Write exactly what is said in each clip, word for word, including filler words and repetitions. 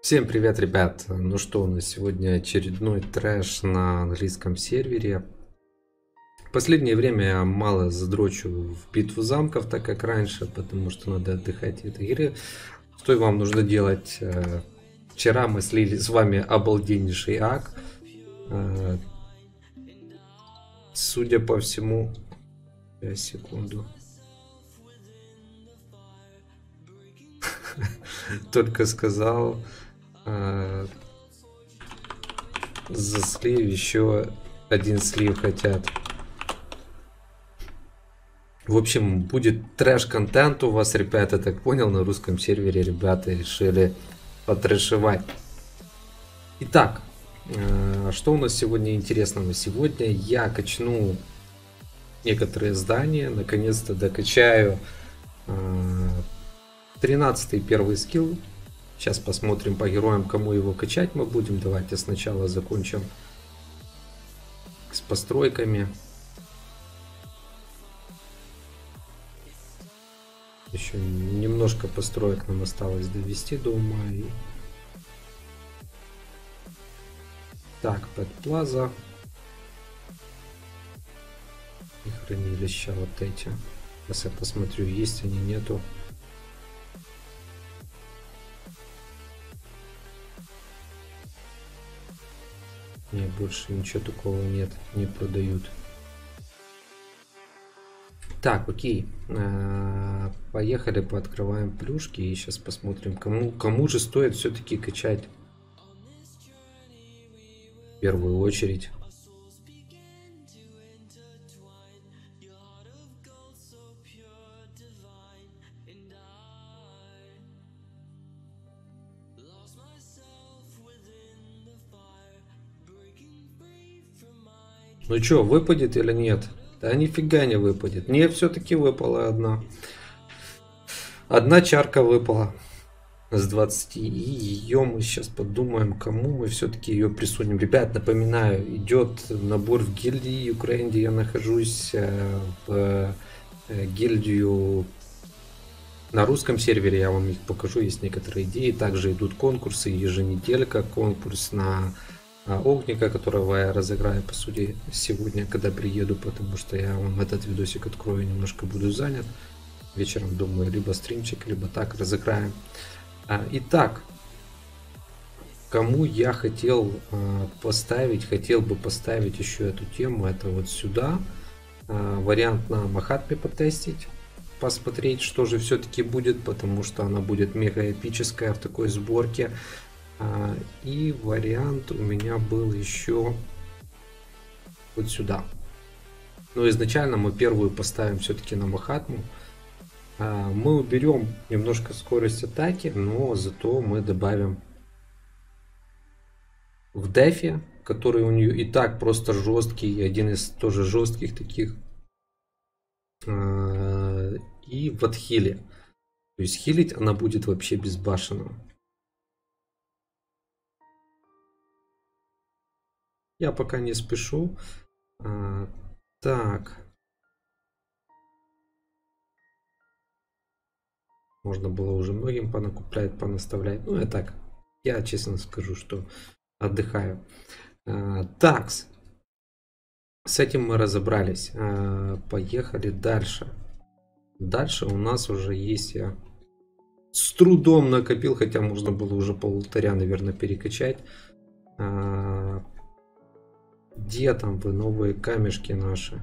Всем привет, ребят! Ну что, у нас сегодня очередной трэш на английском сервере. В последнее время я мало задрочу в битву замков, так как раньше, потому что надо отдыхать от этой игры. Что вам нужно делать? Вчера мы слили с вами обалденнейший ак. Судя по всему... Сейчас, секунду. Только сказал... За слив еще один слив хотят. В общем, будет трэш-контент у вас, ребята, так понял, на русском сервере ребята решили потрэшевать. Итак, что у нас сегодня интересного? Сегодня я качну некоторые здания, наконец-то докачаю тринадцатый первый скилл. Сейчас посмотрим по героям, кому его качать мы будем. Давайте сначала закончим с постройками. Еще немножко построек нам осталось довести до ума. И... Так, Pet Plaza. И хранилища вот эти. Сейчас я посмотрю, есть они, нету. Нет, больше ничего такого нет, не продают. Так, окей. Поехали, пооткрываем плюшки и сейчас посмотрим, кому, кому же стоит все-таки качать в первую очередь. Ну что, выпадет или нет? Да нифига не выпадет. Не, все-таки выпала одна. Одна чарка выпала с двадцати. И ее мы сейчас подумаем, кому мы все-таки ее присунем. Ребят, напоминаю, идет набор в гильдии Украины, где я нахожусь. В гильдию на русском сервере, я вам их покажу, есть некоторые идеи. Также идут конкурсы, еженеделька, конкурс на Огника, которого я разыграю, по сути, сегодня, когда приеду, потому что я вам этот видосик открою, немножко буду занят. Вечером, думаю, либо стримчик, либо так разыграем. Итак, кому я хотел поставить, хотел бы поставить еще эту тему, это вот сюда. Вариант на Махатме потестить, посмотреть, что же все-таки будет, потому что она будет мега эпическая в такой сборке. И вариант у меня был еще вот сюда. Но изначально мы первую поставим все-таки на Махатму. Мы уберем немножко скорость атаки, но зато мы добавим в дефе, который у нее и так просто жесткий, один из тоже жестких таких. И в отхиле. То есть хилить она будет вообще безбашенно. Я пока не спешу. А, так. Можно было уже многим понакуплять, понаставлять. Ну, я так. Я честно скажу, что отдыхаю. А, такс. С этим мы разобрались. А, поехали дальше. Дальше у нас уже есть... Я с трудом накопил, хотя можно было уже полторя, наверное, перекачать. А, где там вы, новые камешки наши?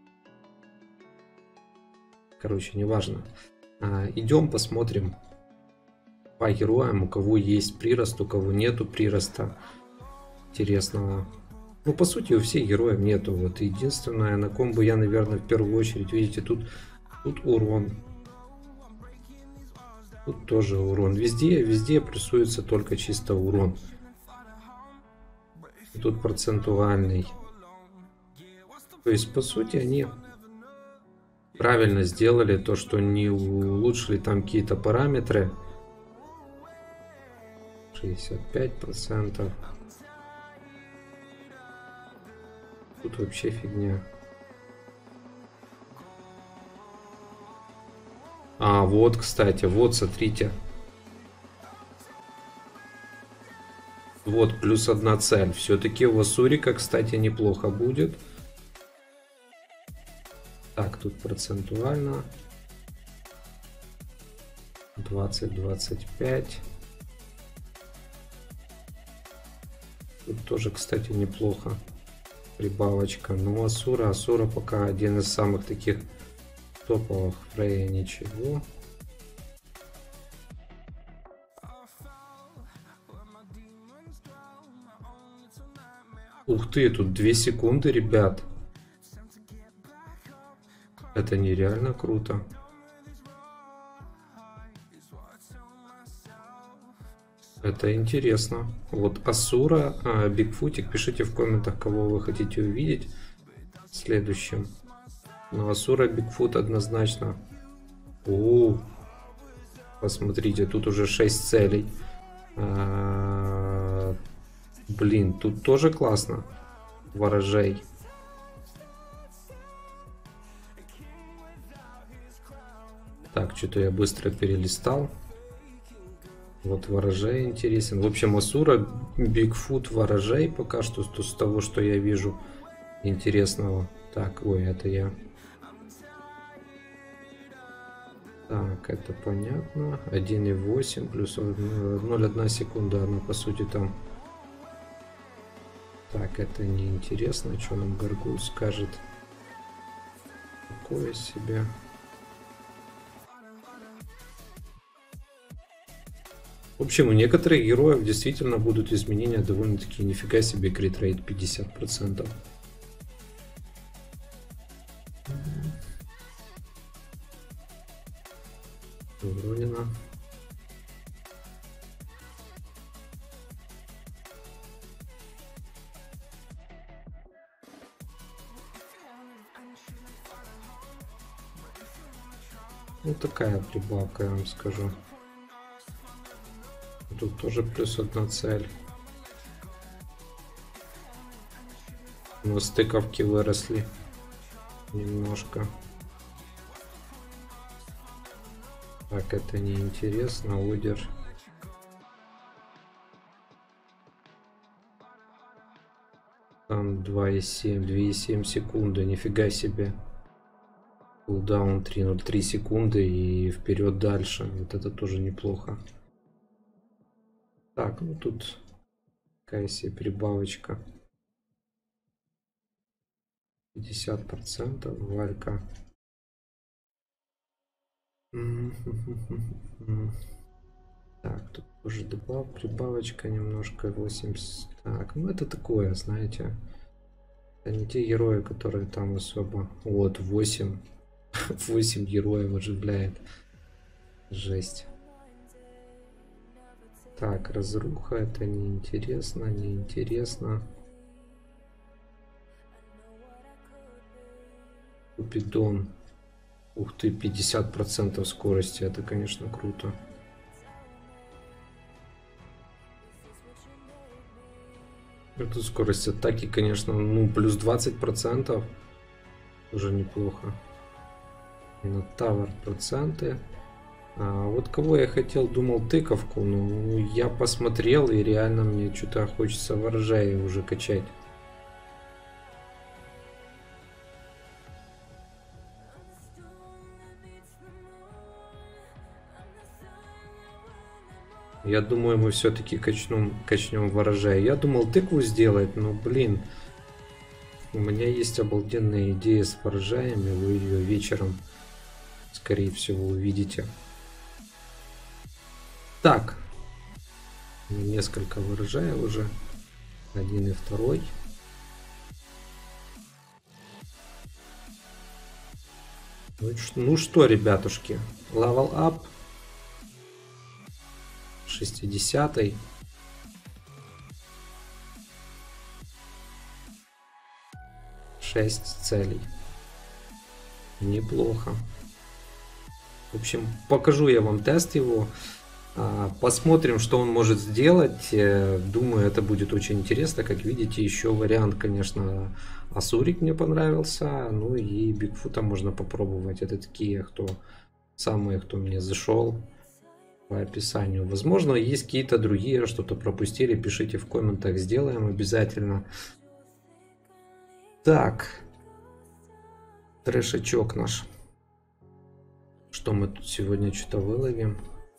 Короче, неважно. А, идем посмотрим по героям, у кого есть прирост, у кого нету прироста интересного. Ну, по сути, у всех героев нету. Вот единственное, на ком бы я, наверное, в первую очередь, видите, тут, тут урон. Тут тоже урон. Везде, везде плюсуется только чисто урон. Тут процентуальный. То есть, по сути, они правильно сделали то, что не улучшили там какие-то параметры. шестьдесят пять процентов. Тут вообще фигня. А, вот, кстати, вот, смотрите. Вот, плюс одна цель. Все-таки у Асурика, кстати, неплохо будет. Так, тут процентуально. двадцать двадцать пять. Тут тоже, кстати, неплохо. Прибавочка. Но Асура, Асура пока один из самых таких топовых. Фрея ничего. Ух ты, тут две секунды, ребят. Это нереально круто. Это интересно. Вот Асура, а, Бигфутик, пишите в комментах, кого вы хотите увидеть следующим. Но Асура, Бигфут однозначно. О, посмотрите, тут уже шесть целей. А, блин, тут тоже классно. Ворожей. Так, что-то я быстро перелистал. Вот ворожей интересен. В общем, Асура, Бигфут, ворожей пока что с того, что я вижу интересного. Так, ой, это я. Так, это понятно. один и восемь плюс ноль целых одна секунда. Она по сути там. Так, это не интересно. Что нам Гаргул скажет? Такое себе. В общем, у некоторых героев действительно будут изменения довольно-таки нифига себе, критрейт пятьдесят процентов. Вронина. Вот такая прибавка, я вам скажу. Тут тоже плюс одна цель. Но стыковки выросли немножко. Так, это не интересно. Удер. Там два и семь, две и семь секунды. Нифига себе. Кулдаун три ноль три секунды и вперед дальше. Вот это тоже неплохо. Так, ну тут такая себе прибавочка. пятьдесят процентов. Валька. Так, тут уже добав, прибавочка немножко. восемьдесят. Так, ну это такое, знаете. Это не те герои, которые там особо. Вот, восемь. восемь героев оживляет. Жесть. Так, разруха, это неинтересно, неинтересно. Купидон. Ух ты, пятьдесят процентов скорости, это, конечно, круто. Эту скорость атаки, конечно, ну, плюс двадцать процентов. Уже неплохо. На тавер проценты. А вот кого я хотел, думал тыковку, но я посмотрел и реально мне что-то хочется ворожая уже качать. Я думаю, мы все-таки качнем, качнем ворожая. Я думал тыкву сделать, но блин, у меня есть обалденная идея с ворожаями, вы ее вечером, скорее всего, увидите. Так, несколько ворожая уже, один и второй. Ну что, ребятушки, level up, шестидесятый. шесть целей. Неплохо. В общем, покажу я вам тест его. Посмотрим, что он может сделать. Думаю, это будет очень интересно. Как видите, еще вариант, конечно, Асурик мне понравился. Ну и Бигфута можно попробовать. Это такие, кто самые, кто мне зашел. по описанию. Возможно, есть какие-то другие, что-то пропустили. Пишите в комментах, сделаем обязательно. Так. Трэшечок наш. Что мы тут сегодня что-то выловим?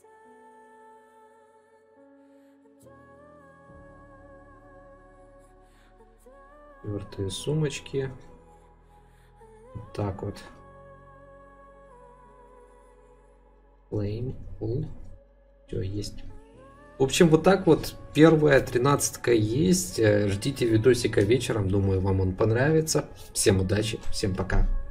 Четвертые сумочки. Вот так вот. Flame. Все есть. В общем, вот так вот первая тринадцатка есть. Ждите видосика вечером. Думаю, вам он понравится. Всем удачи. Всем пока.